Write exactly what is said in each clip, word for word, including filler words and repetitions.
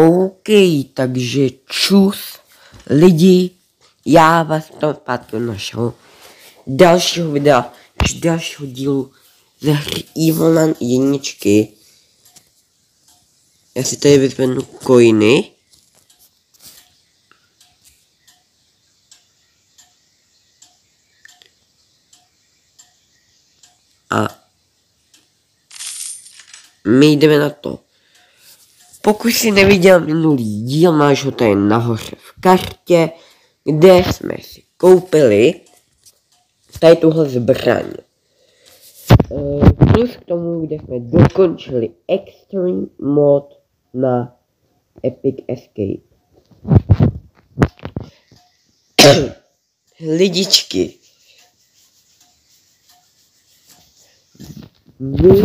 OK, takže čus lidi, já vás tam zpátky našel dalšího videa, či dalšího dílu ze hry Evilman jedničky. Já si tady vyzvednu coiny. A my jdeme na to. Pokud jsi neviděl minulý díl, máš ho tady nahoře v kartě, kde jsme si koupili tady tuhle zbraň. Plus k tomu, kde jsme dokončili Extreme mod na Epic Escape. Lidičky. Vy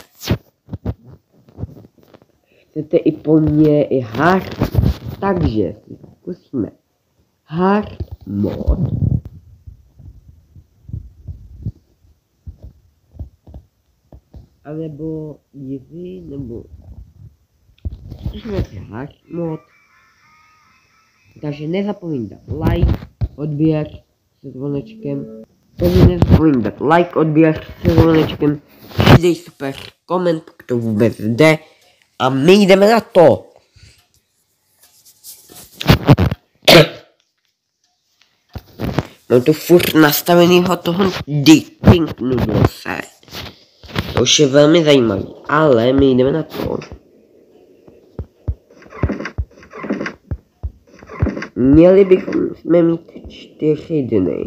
chcete i po mně i hard, takže si zkusíme hard mod. A nebo easy, nebo zkusíme si hard mod. Takže nezapomeň dát like, odběr se zvonečkem. Takže nezapomeň dát like, odběr se zvonečkem. Přidej super koment, pokud to vůbec jde. A my jdeme na to. Mám tu furt nastavenýho toho dipping noodlese. To už je velmi zajímavý, ale my jdeme na to. Měli bychom jsme mít čtyři dny.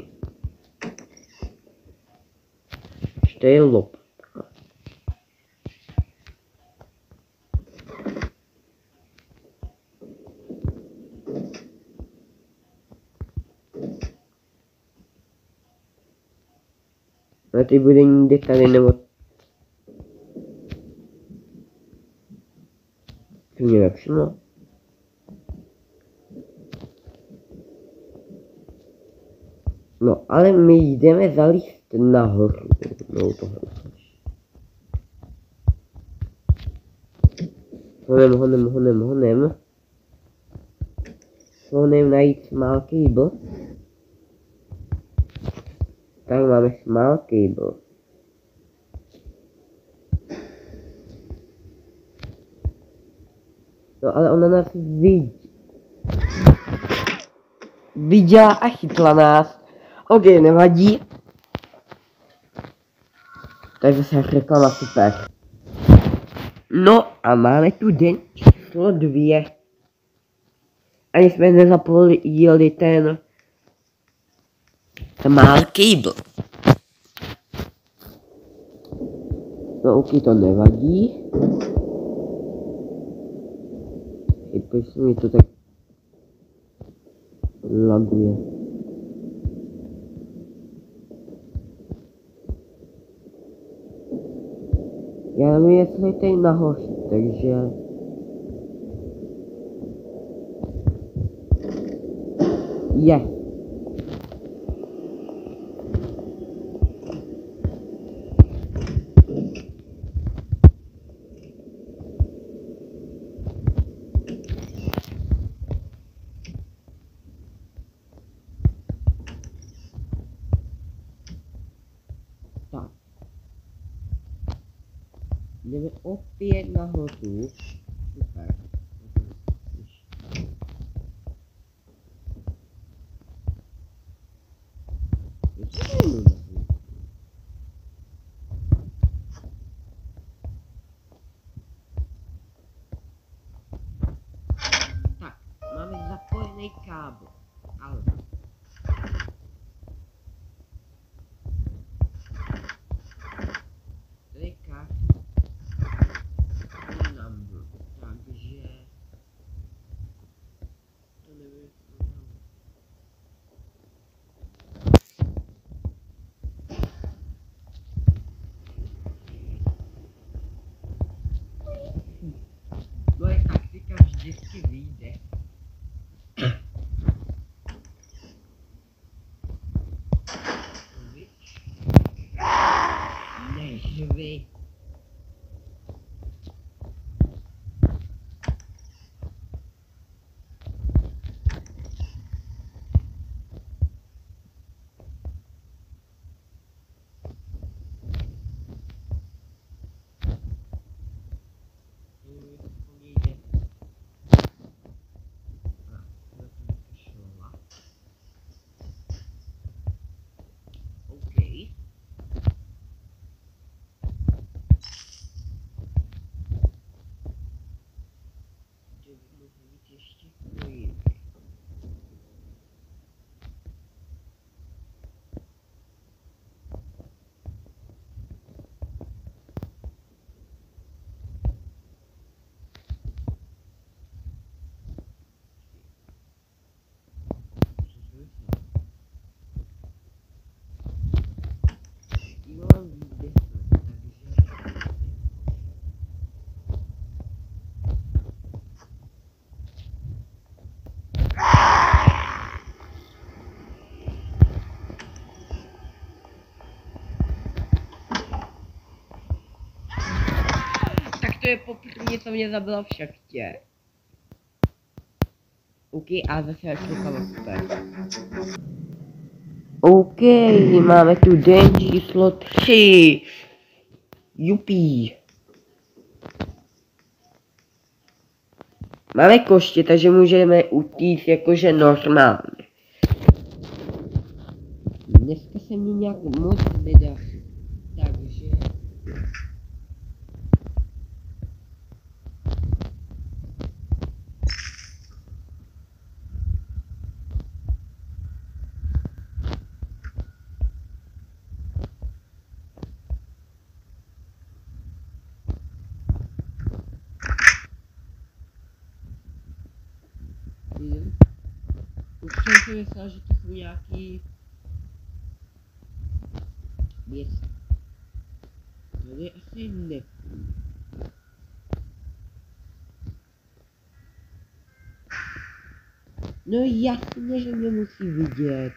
To je lop. A teď bude někde tady nebo... To mě nevšimlo. No, ale my jdeme zalíst nahoru. No, tohle. Honem, honem, honem, honem. Honem najít small cable. Tak máme small cable. No ale ona nás vidí. Viděla a chytla nás. OK, nevadí. Takže se reklama super. No a máme tu den číslo dvě. Ani jsme nezapojili ten small cable. No OK, to nevadí. I proč mi to tak laguje. Já nevím, jestli je tady nahoře, takže... Je. Tak. Jdeme opět nahoru. Super. Tak, máme zapojený kábel. Ale... Tady karta. Takže... To nevím. Moje taktika vždycky vyjde. to je poprvé, co mě zabila v šachtě. OK, a zase jak klikala super. OK, máme tu den číslo tři. Jupí. Máme koště, takže můžeme utíct jakože normálně. Dneska se mi nějak moc nedaří, takže... Už jsem si myslel, že to jsou nějaký... věci. Tady asi ne. No jasně, že mě musí vidět.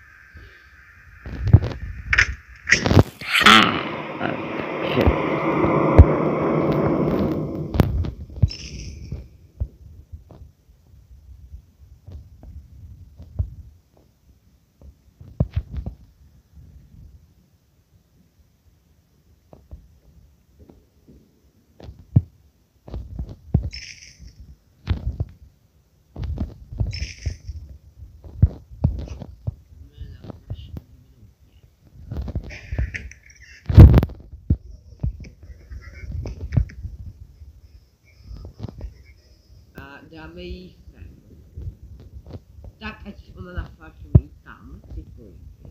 Dáme jí sem. Tak ať ona nafáčuje tam, ty kolinky.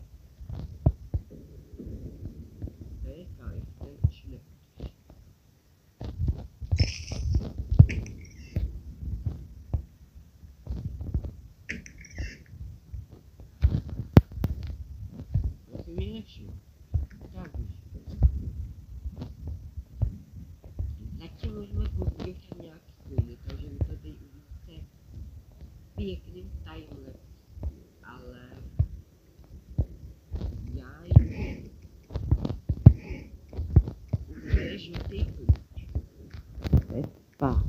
To je kalich, ten už nepotřebuje. To si mi nevšiml. Tak už. Zatím můžeme pozdělat nějaký kolik, takže vy to tady uvidíte pěkným timelapse, ale já jdu. Už je žlutý klíč. To je spát.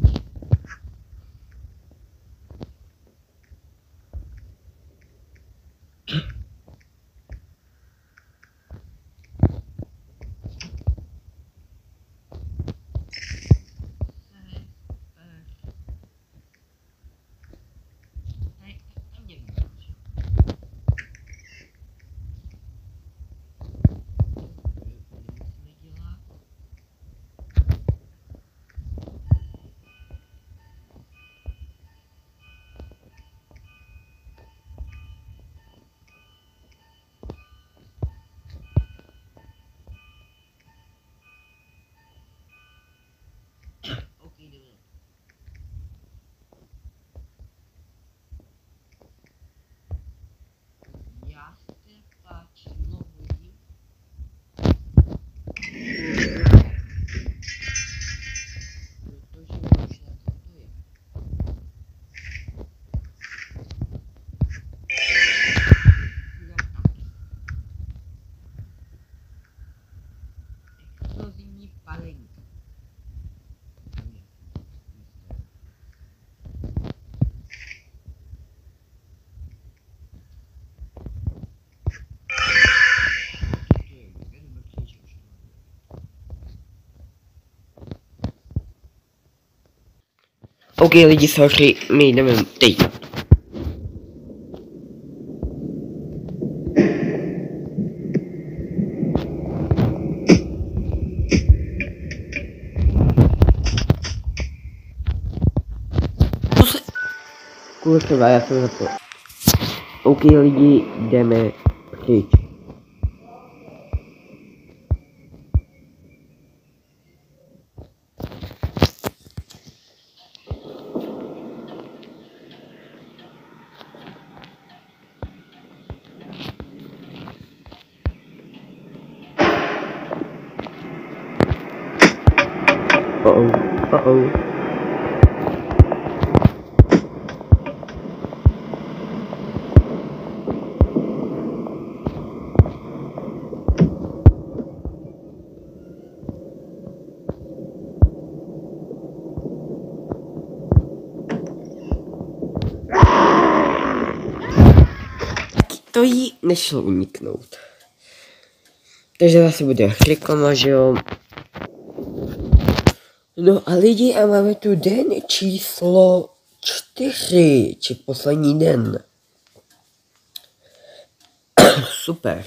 Já se páči mluvím. Protože už na to to je. Explozivní palení. OK lidi, sorry, my jdeme teď. Kurva, já jsem za to. OK lidi, jdeme pryč. Uh-oh, uh-oh. to jí nešlo uniknout. Takže zase bude reklama, že jo. No a lidi, a máme tu den číslo čtyři, či poslední den. Super.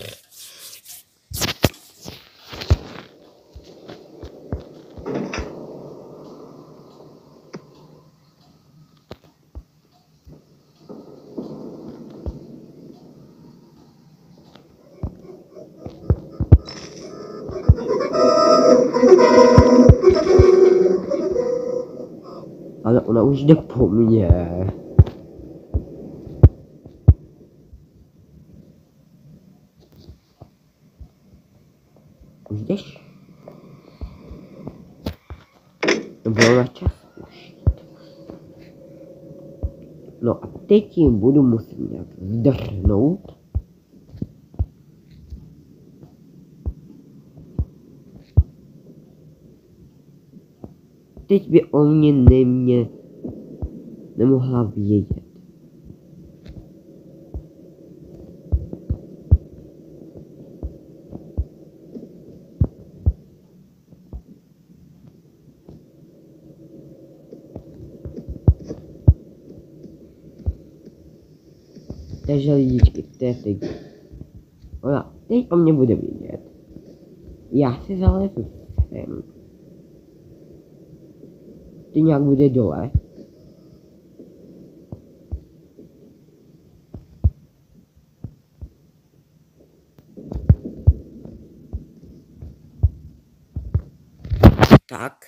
Ale ona už jde po mně. Už jdeš? To bylo na čas už. No a teď jim budu muset nějak zdrhnout. Teď by o mě nemě nemohla vědět. Takže lidičky, to je teď. Ona teď o mě bude vědět. Já si zalezu sem. Ty nějak bude dole. Tak.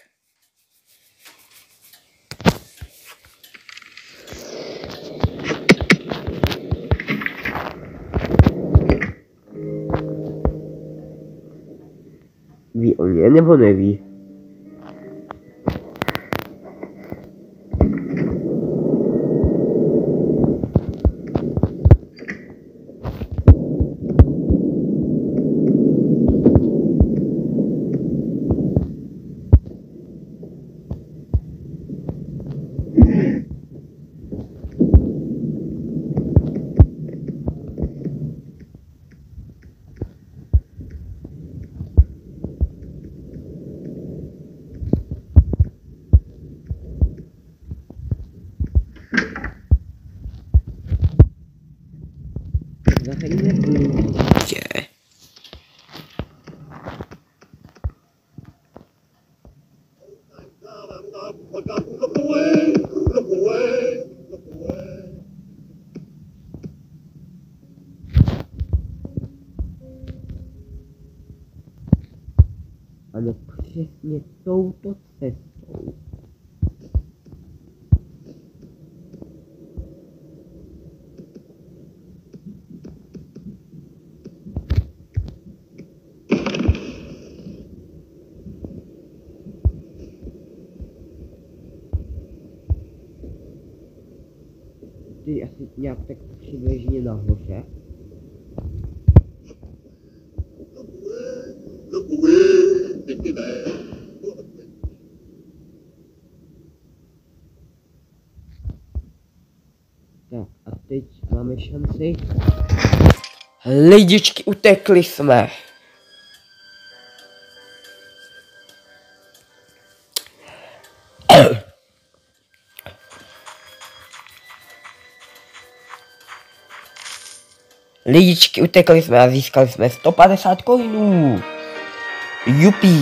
Ví o mě nebo neví? Zahajíme blíže. Ale přesně touto cestou. Ty asi nějak tak přibližně nahoře. Tak a teď máme šanci. Lidičky, utekli jsme. Lidičky, utekli jsme a získali jsme sto padesát coinů. Jupí.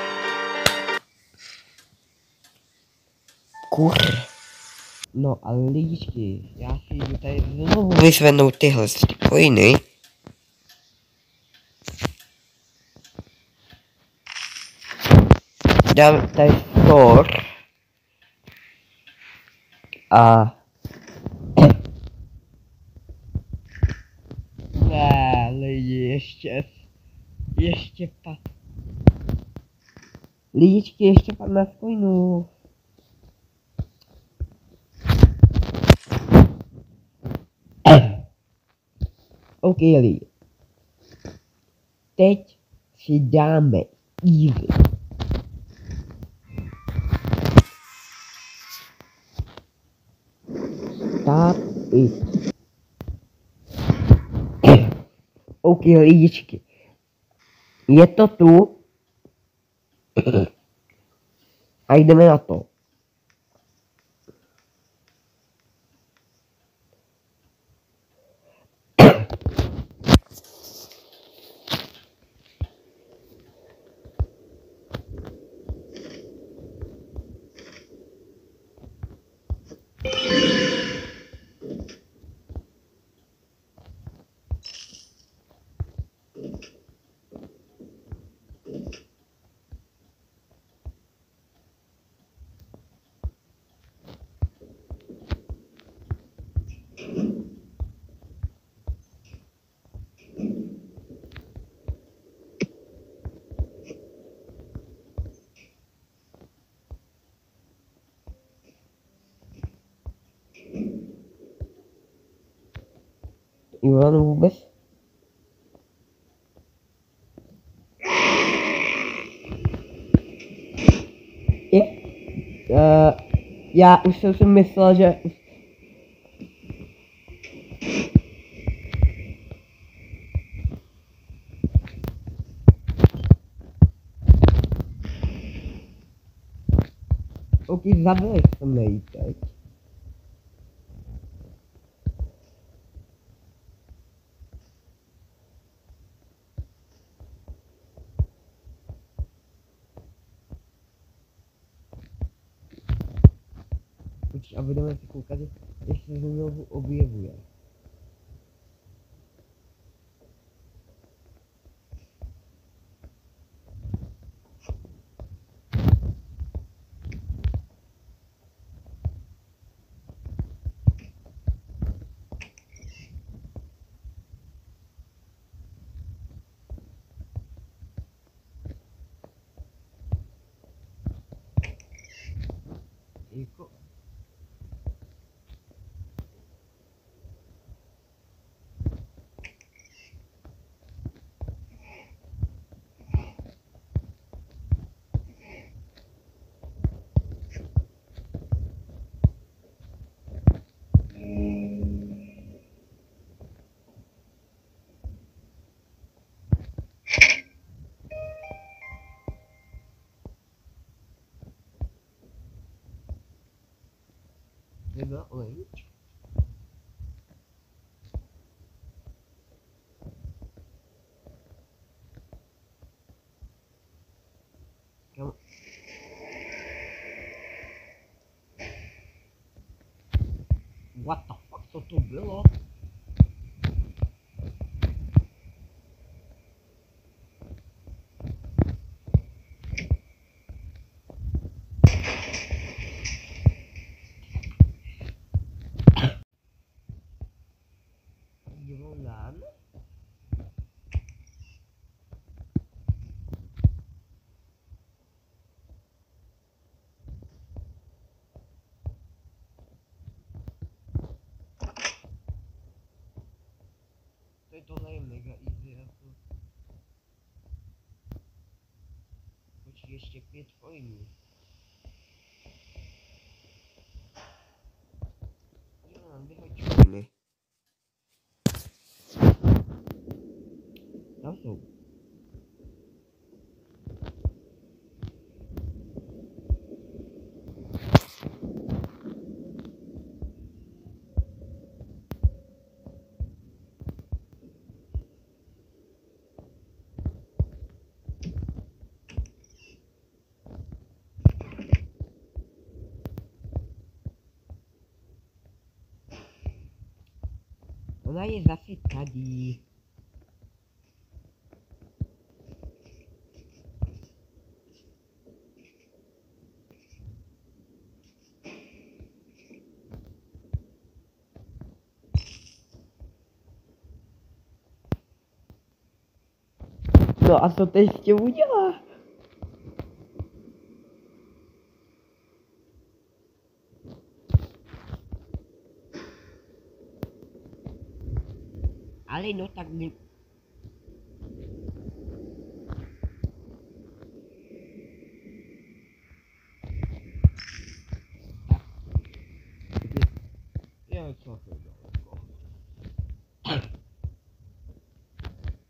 Kur. No a lidičky, já si jdu tady znovu vyzvednout tyhle coiny. Dám tady store. A ne, lidi, ještě, ještě pat. Lidičky, ještě padne z coinů. OK, lidi. Teď si dáme easy. Start it. OK, lidičky. Je to tu. A jdeme na to. Ivan vůbec? Je? Uh, já už jsem si myslel, že... OK, zabili jsme ji teď. A budeme si koukat, jestli se znovu objevuje. Jako... Nebyla olejnička. Kam... What the fuck, co to bylo? Divulgado. Tohle je mega easy jako. Počkej, ještě pět coinů. Jo, mám vyhoď coiny. Tam jsou. Ona je zase tady. No a co teď s tím udělá? Ale no tak mi... Je co to daleko.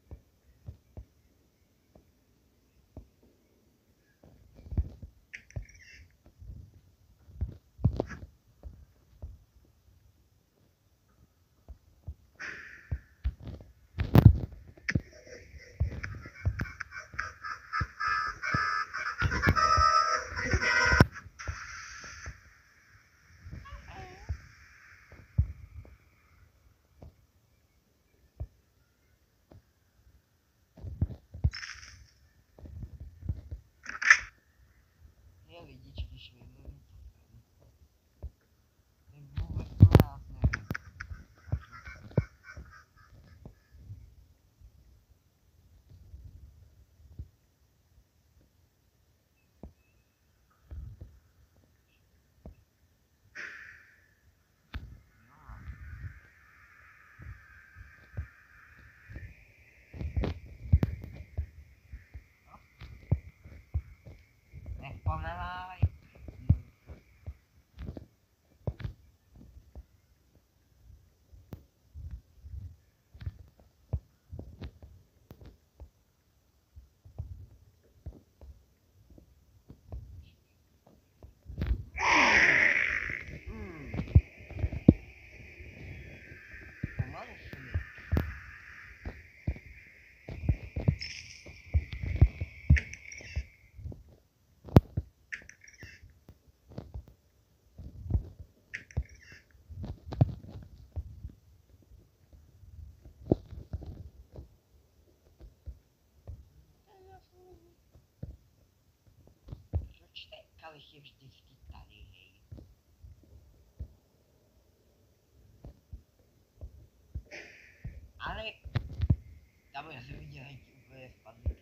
je vždycky tady, hej. Ale tam já jsem viděl, jak úplně spadl.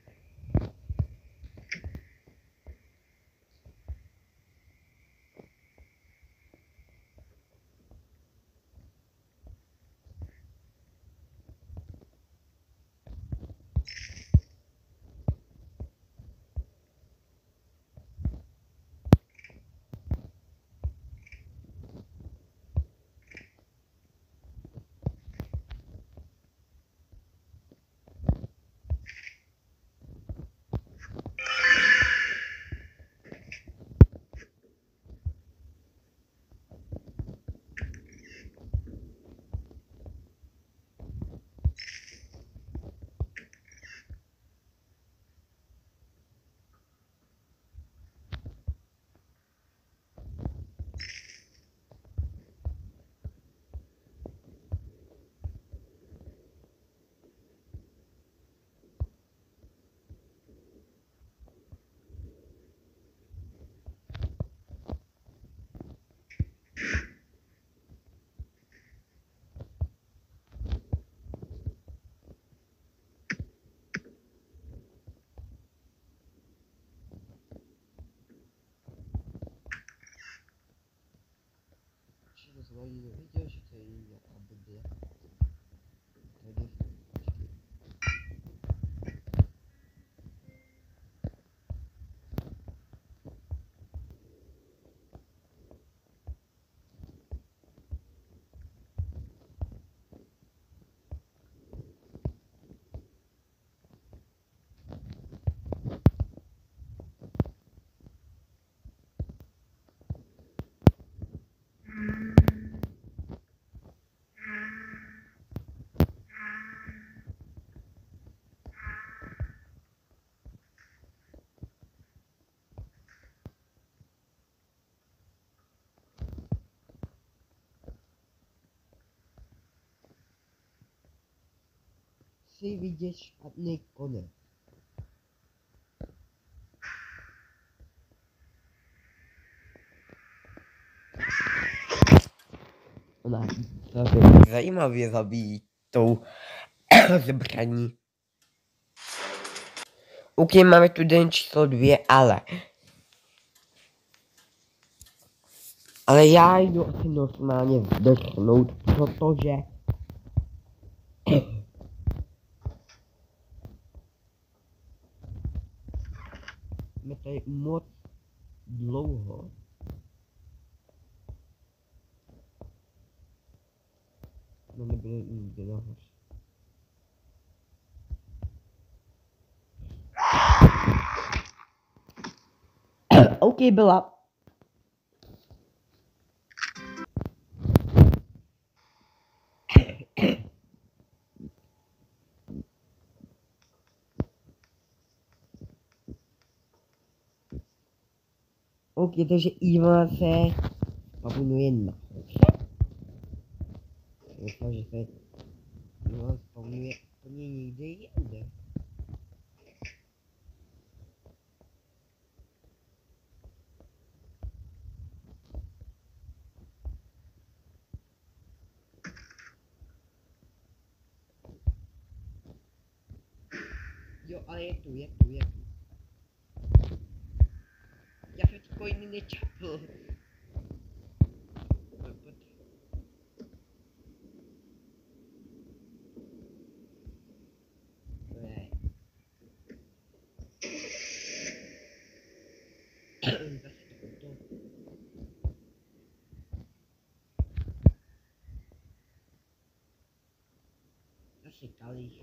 To jsem ani nevěděl, že to je nějaká Bible. Tady. Chci vidět špatný konec. Ona se zajímavě zabíjí tou zbraní. OK, máme tu den číslo dvě, ale... Ale já jdu asi normálně vdechnout, protože... Jsme tady moc dlouho. No nebyli nikde nahoře. OK, byla. OK, takže Ivan se spawnuje nahoře. Myslím, že se Ivan spawnuje úplně někde jinde. Jo, ale je tu, je tu, je tu. Já jsem ty coiny nečapl. Zase kalich.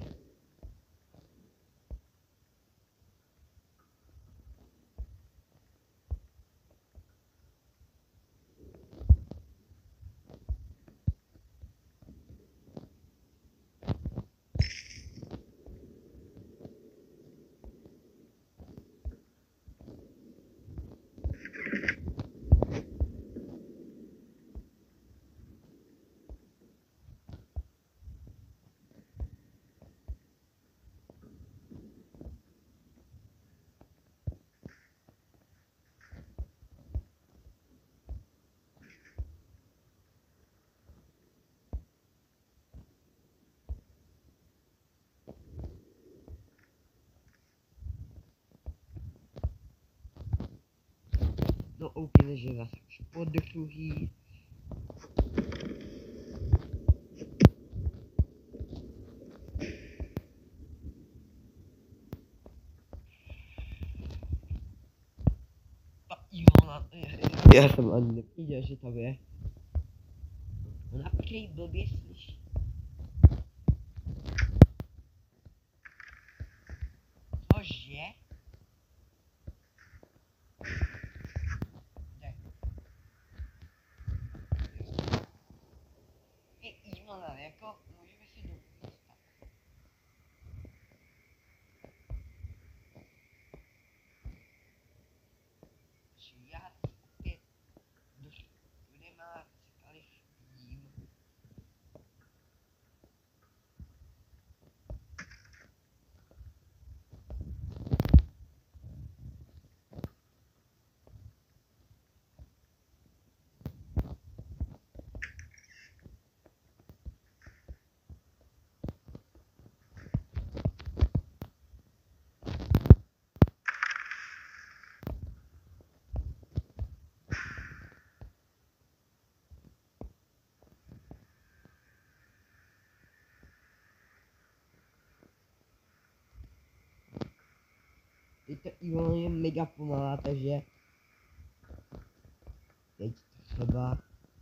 OK, takže zase už po druhý. Ta Ivona, já jsem ani neviděl, že tam je. Ona prej blbě slyší. Cože? Kde? Ty Ivona, jako můžeme si dostat. Já opět kde má cykali jím. Teď Ivona je mega pomalá, takže teď třeba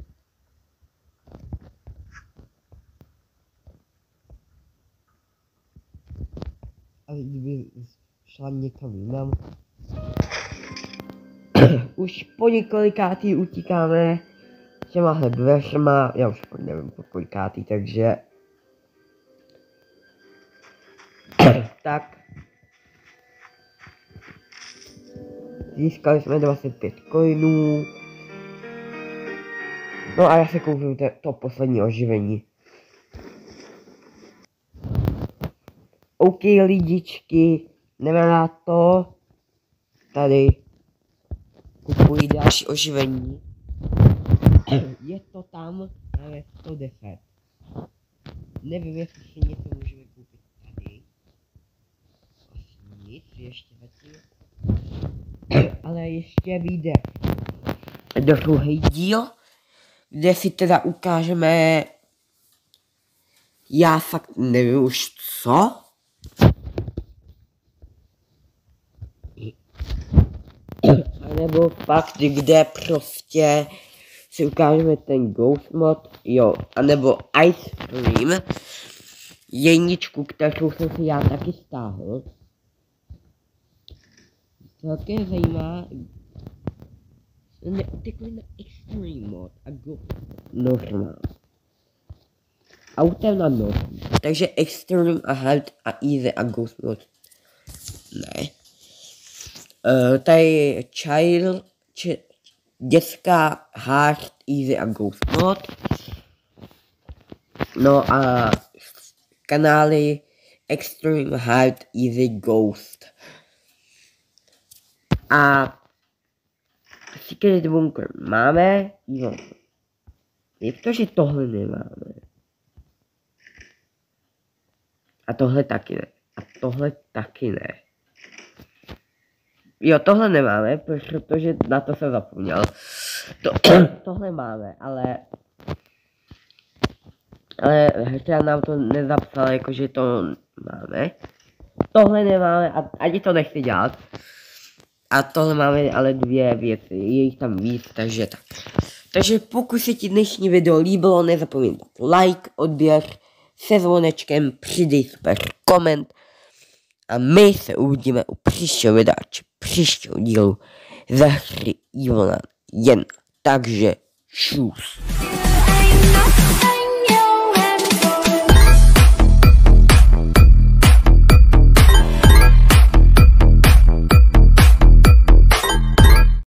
ale kdyby šla někam jinam. Už po několikátý utíkáme těmahle dveřma, já už nevím po kolikátý, takže tak získali jsme dvacet pět coinů. No a já se koupím to poslední oživení. OK lidičky, jdeme na to. Tady kupuji další oživení. Je to tam, ale sto deset. Nevím, jestli si něco můžeme koupit tady. Asi nic, ještě zatím. Ale ještě vyjde druhý díl, kde si teda ukážeme, já fakt nevím už co. A nebo fakt, kde prostě si ukážeme ten Ghost mod, jo, anebo Ice Cream, jedničku, kterou jsem si já taky stáhl. Celkem zajímá, neutekli na Extreme mod a Ghost normál. Autem na norm. Takže Extreme a Hard a Easy a Ghost mod. Ne. Uh, tady je Child, či, dětská, Hard, Easy a Ghost mod. No a kanály Extreme, Hard, Easy, Ghost. A Secret Bunker máme, jo. Je to, že tohle nemáme. A tohle taky ne. A tohle taky ne. Jo, tohle nemáme, protože na to jsem zapomněl. To, tohle máme, ale... Ale hra nám to nezapsala, jakože to máme. Tohle nemáme a ani to nechci dělat. A tohle máme ale dvě věci, je jich tam víc, takže tak. Takže pokud se ti dnešní video líbilo, nezapomeň dát like, odběr, se zvonečkem, přidej super koment. A my se uvidíme u příštího videa, či příštího dílu ze hry Ivona jedna. Takže čus.